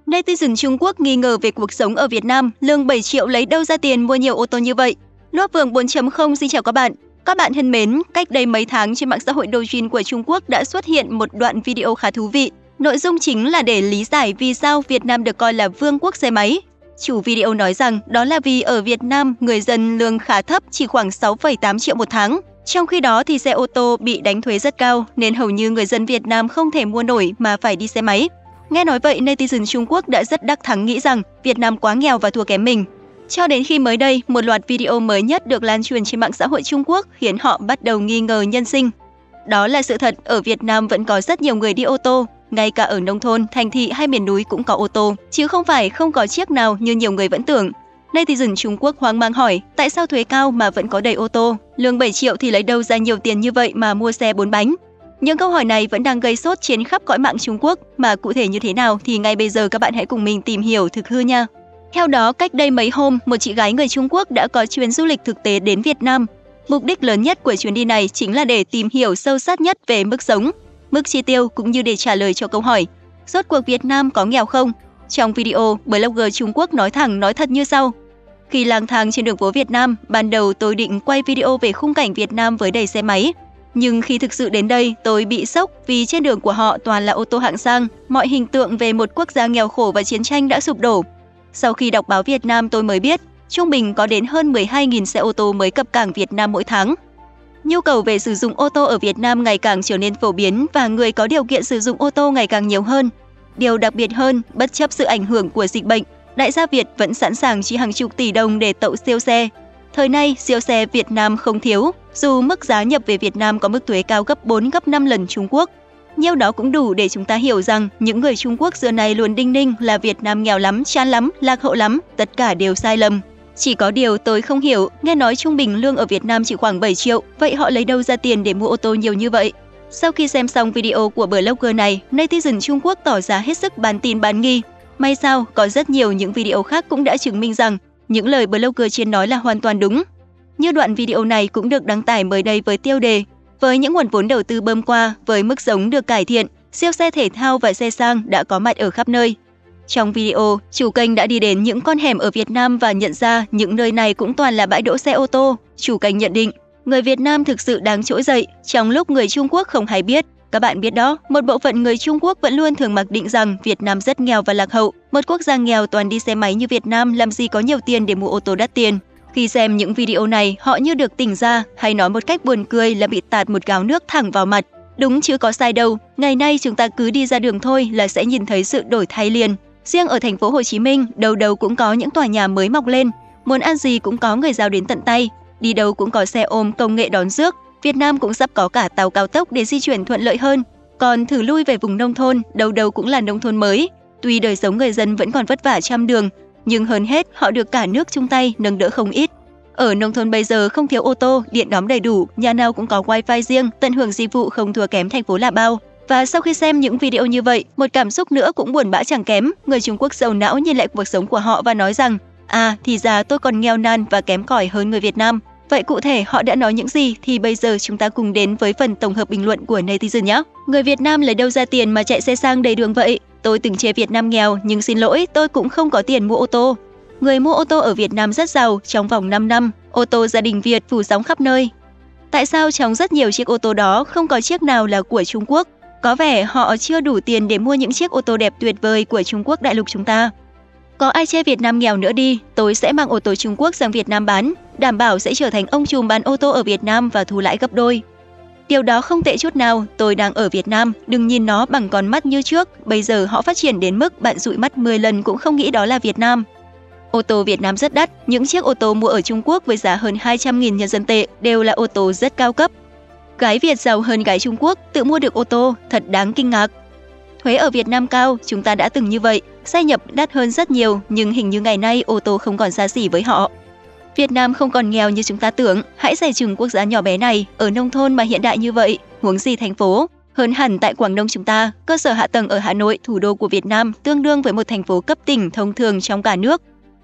Netizen Trung Quốc nghi ngờ về cuộc sống ở Việt Nam, lương 7 triệu lấy đâu ra tiền mua nhiều ô tô như vậy? Loa Phường 4.0 xin chào các bạn. Các bạn thân mến, cách đây mấy tháng trên mạng xã hội Douyin của Trung Quốc đã xuất hiện một đoạn video khá thú vị. Nội dung chính là để lý giải vì sao Việt Nam được coi là vương quốc xe máy. Chủ video nói rằng đó là vì ở Việt Nam người dân lương khá thấp, chỉ khoảng 6,8 triệu một tháng. Trong khi đó thì xe ô tô bị đánh thuế rất cao nên hầu như người dân Việt Nam không thể mua nổi mà phải đi xe máy. Nghe nói vậy, netizen Trung Quốc đã rất đắc thắng nghĩ rằng Việt Nam quá nghèo và thua kém mình. Cho đến khi mới đây, một loạt video mới nhất được lan truyền trên mạng xã hội Trung Quốc khiến họ bắt đầu nghi ngờ nhân sinh. Đó là sự thật, ở Việt Nam vẫn có rất nhiều người đi ô tô, ngay cả ở nông thôn, thành thị hay miền núi cũng có ô tô, chứ không phải không có chiếc nào như nhiều người vẫn tưởng. Netizen Trung Quốc hoang mang hỏi, tại sao thuế cao mà vẫn có đầy ô tô? Lương 7 triệu thì lấy đâu ra nhiều tiền như vậy mà mua xe 4 bánh? Những câu hỏi này vẫn đang gây sốt trên khắp cõi mạng Trung Quốc, mà cụ thể như thế nào thì ngay bây giờ các bạn hãy cùng mình tìm hiểu thực hư nha. Theo đó, cách đây mấy hôm, một chị gái người Trung Quốc đã có chuyến du lịch thực tế đến Việt Nam. Mục đích lớn nhất của chuyến đi này chính là để tìm hiểu sâu sát nhất về mức sống, mức chi tiêu cũng như để trả lời cho câu hỏi rốt cuộc Việt Nam có nghèo không? Trong video, blogger Trung Quốc nói thẳng nói thật như sau. Khi lang thang trên đường phố Việt Nam, ban đầu tôi định quay video về khung cảnh Việt Nam với đầy xe máy. Nhưng khi thực sự đến đây, tôi bị sốc vì trên đường của họ toàn là ô tô hạng sang, mọi hình tượng về một quốc gia nghèo khổ và chiến tranh đã sụp đổ. Sau khi đọc báo Việt Nam tôi mới biết, trung bình có đến hơn 12.000 xe ô tô mới cập cảng Việt Nam mỗi tháng. Nhu cầu về sử dụng ô tô ở Việt Nam ngày càng trở nên phổ biến và người có điều kiện sử dụng ô tô ngày càng nhiều hơn. Điều đặc biệt hơn, bất chấp sự ảnh hưởng của dịch bệnh, đại gia Việt vẫn sẵn sàng chi hàng chục tỷ đồng để tậu siêu xe. Thời nay, siêu xe Việt Nam không thiếu, dù mức giá nhập về Việt Nam có mức thuế cao gấp 4, gấp 5 lần Trung Quốc. Nhiêu đó cũng đủ để chúng ta hiểu rằng những người Trung Quốc xưa nay luôn đinh ninh là Việt Nam nghèo lắm, chán lắm, lạc hậu lắm, tất cả đều sai lầm. Chỉ có điều tôi không hiểu, nghe nói trung bình lương ở Việt Nam chỉ khoảng 7 triệu, vậy họ lấy đâu ra tiền để mua ô tô nhiều như vậy? Sau khi xem xong video của blogger này, netizen Trung Quốc tỏ ra hết sức bán tin bán nghi. May sao, có rất nhiều những video khác cũng đã chứng minh rằng những lời blogger trên nói là hoàn toàn đúng. Như đoạn video này cũng được đăng tải mới đây với tiêu đề với những nguồn vốn đầu tư bơm qua, với mức sống được cải thiện, siêu xe thể thao và xe sang đã có mặt ở khắp nơi. Trong video, chủ kênh đã đi đến những con hẻm ở Việt Nam và nhận ra những nơi này cũng toàn là bãi đỗ xe ô tô. Chủ kênh nhận định, người Việt Nam thực sự đáng trỗi dậy trong lúc người Trung Quốc không hay biết. Các bạn biết đó, một bộ phận người Trung Quốc vẫn luôn thường mặc định rằng Việt Nam rất nghèo và lạc hậu. Một quốc gia nghèo toàn đi xe máy như Việt Nam làm gì có nhiều tiền để mua ô tô đắt tiền. Khi xem những video này, họ như được tỉnh ra, hay nói một cách buồn cười là bị tạt một gáo nước thẳng vào mặt. Đúng chứ có sai đâu, ngày nay chúng ta cứ đi ra đường thôi là sẽ nhìn thấy sự đổi thay liền. Riêng ở thành phố Hồ Chí Minh, đâu đâu cũng có những tòa nhà mới mọc lên, muốn ăn gì cũng có người giao đến tận tay, đi đâu cũng có xe ôm công nghệ đón rước. Việt Nam cũng sắp có cả tàu cao tốc để di chuyển thuận lợi hơn. Còn thử lui về vùng nông thôn, đâu đâu cũng là nông thôn mới. Tuy đời sống người dân vẫn còn vất vả trăm đường, nhưng hơn hết họ được cả nước chung tay nâng đỡ không ít. Ở nông thôn bây giờ không thiếu ô tô, điện đóm đầy đủ, nhà nào cũng có wifi riêng, tận hưởng dịch vụ không thua kém thành phố là bao. Và sau khi xem những video như vậy, một cảm xúc nữa cũng buồn bã chẳng kém. Người Trung Quốc sầu não nhìn lại cuộc sống của họ và nói rằng thì ra tôi còn nghèo nàn và kém cỏi hơn người Việt Nam. Vậy cụ thể họ đã nói những gì thì bây giờ chúng ta cùng đến với phần tổng hợp bình luận của netizen nhé. Người Việt Nam lấy đâu ra tiền mà chạy xe sang đầy đường vậy? Tôi từng chê Việt Nam nghèo nhưng xin lỗi, tôi cũng không có tiền mua ô tô. Người mua ô tô ở Việt Nam rất giàu, trong vòng 5 năm, ô tô gia đình Việt phủ sóng khắp nơi. Tại sao trong rất nhiều chiếc ô tô đó không có chiếc nào là của Trung Quốc? Có vẻ họ chưa đủ tiền để mua những chiếc ô tô đẹp tuyệt vời của Trung Quốc đại lục chúng ta. Có ai chê Việt Nam nghèo nữa đi, tôi sẽ mang ô tô Trung Quốc sang Việt Nam bán, đảm bảo sẽ trở thành ông trùm bán ô tô ở Việt Nam và thu lãi gấp đôi. Điều đó không tệ chút nào, tôi đang ở Việt Nam, đừng nhìn nó bằng con mắt như trước, bây giờ họ phát triển đến mức bạn dụi mắt 10 lần cũng không nghĩ đó là Việt Nam. Ô tô Việt Nam rất đắt, những chiếc ô tô mua ở Trung Quốc với giá hơn 200.000 nhân dân tệ đều là ô tô rất cao cấp. Gái Việt giàu hơn gái Trung Quốc tự mua được ô tô, thật đáng kinh ngạc. Thuế ở Việt Nam cao, chúng ta đã từng như vậy, xe nhập đắt hơn rất nhiều nhưng hình như ngày nay ô tô không còn xa xỉ với họ. Việt Nam không còn nghèo như chúng ta tưởng, hãy dè chừng quốc gia nhỏ bé này, ở nông thôn mà hiện đại như vậy, huống gì thành phố. Hơn hẳn tại Quảng Đông chúng ta, cơ sở hạ tầng ở Hà Nội, thủ đô của Việt Nam, tương đương với một thành phố cấp tỉnh thông thường trong cả nước.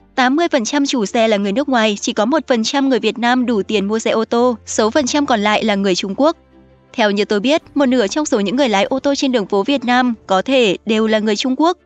80% chủ xe là người nước ngoài, chỉ có 1% người Việt Nam đủ tiền mua xe ô tô, số phần trăm còn lại là người Trung Quốc. Theo như tôi biết, một nửa trong số những người lái ô tô trên đường phố Việt Nam có thể đều là người Trung Quốc.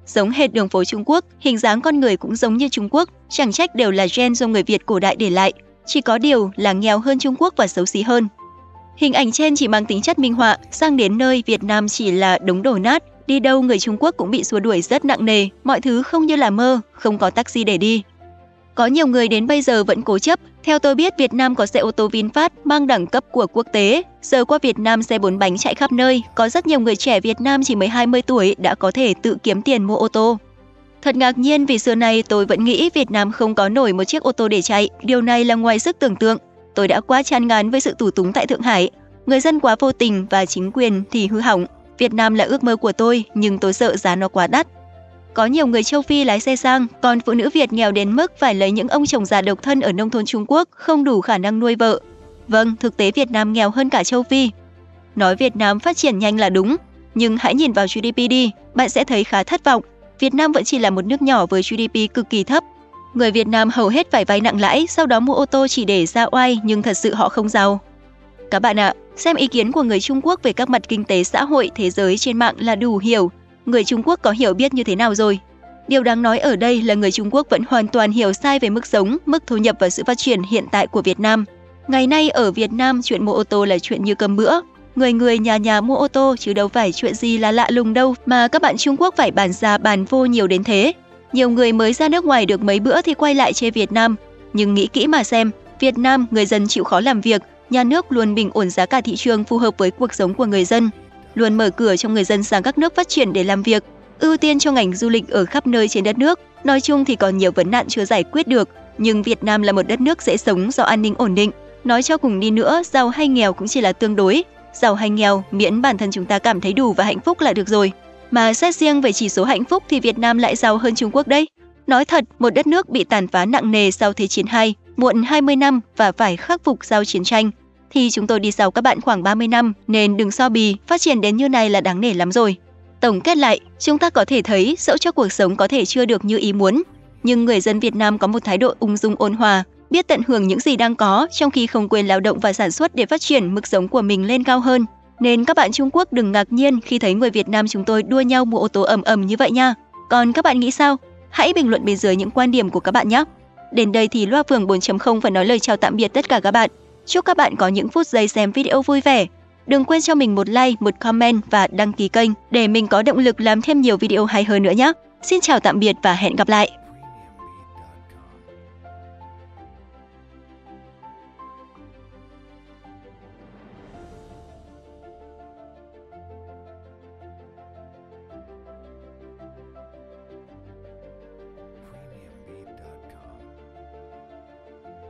Giống hệt đường phố Trung Quốc, hình dáng con người cũng giống như Trung Quốc, chẳng trách đều là gen do người Việt cổ đại để lại. Chỉ có điều là nghèo hơn Trung Quốc và xấu xí hơn. Hình ảnh trên chỉ mang tính chất minh họa, sang đến nơi Việt Nam chỉ là đống đổ nát, đi đâu người Trung Quốc cũng bị xua đuổi rất nặng nề, mọi thứ không như là mơ, không có taxi để đi. Có nhiều người đến bây giờ vẫn cố chấp, theo tôi biết Việt Nam có xe ô tô VinFast mang đẳng cấp của quốc tế, giờ qua Việt Nam xe 4 bánh chạy khắp nơi, có rất nhiều người trẻ Việt Nam chỉ mới 20 tuổi đã có thể tự kiếm tiền mua ô tô. Thật ngạc nhiên vì xưa nay tôi vẫn nghĩ Việt Nam không có nổi một chiếc ô tô để chạy, điều này là ngoài sức tưởng tượng. Tôi đã quá chán ngán với sự tù túng tại Thượng Hải, người dân quá vô tình và chính quyền thì hư hỏng. Việt Nam là ước mơ của tôi, nhưng tôi sợ giá nó quá đắt. Có nhiều người châu Phi lái xe sang, còn phụ nữ Việt nghèo đến mức phải lấy những ông chồng già độc thân ở nông thôn Trung Quốc, không đủ khả năng nuôi vợ. Vâng, thực tế Việt Nam nghèo hơn cả châu Phi. Nói Việt Nam phát triển nhanh là đúng, nhưng hãy nhìn vào GDP đi, bạn sẽ thấy khá thất vọng. Việt Nam vẫn chỉ là một nước nhỏ với GDP cực kỳ thấp. Người Việt Nam hầu hết phải vay nặng lãi, sau đó mua ô tô chỉ để ra oai, nhưng thật sự họ không giàu. Các bạn ạ, xem ý kiến của người Trung Quốc về các mặt kinh tế xã hội thế giới trên mạng là đủ hiểu. Người Trung Quốc có hiểu biết như thế nào rồi? Điều đáng nói ở đây là người Trung Quốc vẫn hoàn toàn hiểu sai về mức sống, mức thu nhập và sự phát triển hiện tại của Việt Nam. Ngày nay ở Việt Nam, chuyện mua ô tô là chuyện như cơm bữa. Người nhà nhà mua ô tô chứ đâu phải chuyện gì là lạ lùng đâu mà các bạn Trung Quốc phải bàn ra bàn vô nhiều đến thế. Nhiều người mới ra nước ngoài được mấy bữa thì quay lại chê Việt Nam. Nhưng nghĩ kỹ mà xem, Việt Nam người dân chịu khó làm việc, nhà nước luôn bình ổn giá cả thị trường phù hợp với cuộc sống của người dân, luôn mở cửa cho người dân sang các nước phát triển để làm việc, ưu tiên cho ngành du lịch ở khắp nơi trên đất nước. Nói chung thì còn nhiều vấn nạn chưa giải quyết được, nhưng Việt Nam là một đất nước dễ sống do an ninh ổn định. Nói cho cùng đi nữa, giàu hay nghèo cũng chỉ là tương đối. Giàu hay nghèo, miễn bản thân chúng ta cảm thấy đủ và hạnh phúc là được rồi. Mà xét riêng về chỉ số hạnh phúc thì Việt Nam lại giàu hơn Trung Quốc đấy. Nói thật, một đất nước bị tàn phá nặng nề sau Thế chiến II, muộn 20 năm và phải khắc phục sau chiến tranh, thì chúng tôi đi sau các bạn khoảng 30 năm, nên đừng so bì, phát triển đến như này là đáng nể lắm rồi. Tổng kết lại, chúng ta có thể thấy dẫu cho cuộc sống có thể chưa được như ý muốn, nhưng người dân Việt Nam có một thái độ ung dung ôn hòa, biết tận hưởng những gì đang có, trong khi không quên lao động và sản xuất để phát triển mức sống của mình lên cao hơn. Nên các bạn Trung Quốc đừng ngạc nhiên khi thấy người Việt Nam chúng tôi đua nhau mua ô tô ầm ầm như vậy nha. Còn các bạn nghĩ sao? Hãy bình luận bên dưới những quan điểm của các bạn nhé. Đến đây thì Loa Phường 4.0 phải nói lời chào tạm biệt tất cả các bạn. Chúc các bạn có những phút giây xem video vui vẻ. Đừng quên cho mình một like, một comment và đăng ký kênh để mình có động lực làm thêm nhiều video hay hơn nữa nhé. Xin chào tạm biệt và hẹn gặp lại!